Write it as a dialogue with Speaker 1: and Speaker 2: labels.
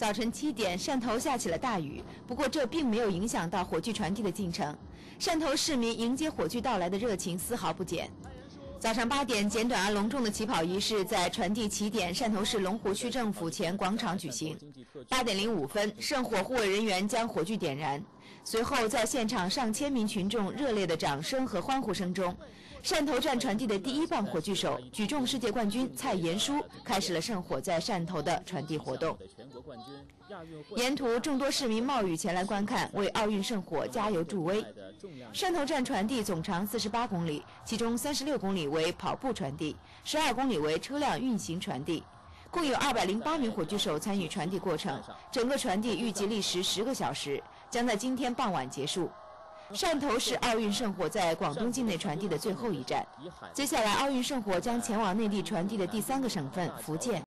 Speaker 1: 早晨7点，汕头下起了大雨，不过这并没有影响到火炬传递的进程。汕头市民迎接火炬到来的热情丝毫不减。早上8点，简短而隆重的起跑仪式在传递起点汕头市龙湖区政府前广场举行。8点05分，圣火护卫人员将火炬点燃，随后在现场上千名群众热烈的掌声和欢呼声中，汕头站传递的第一棒火炬手、举重世界冠军蔡延书开始了圣火在汕头的传递活动。沿途众多市民冒雨前来观看，为奥运圣火加油助威。汕头站传递总长48公里，其中36公里为跑步传递，12公里为车辆运行传递，共有208名火炬手参与传递过程。整个传递预计历时10个小时，将在今天傍晚结束。汕头是奥运圣火在广东境内传递的最后一站，接下来奥运圣火将前往内地传递的第3个省份福建。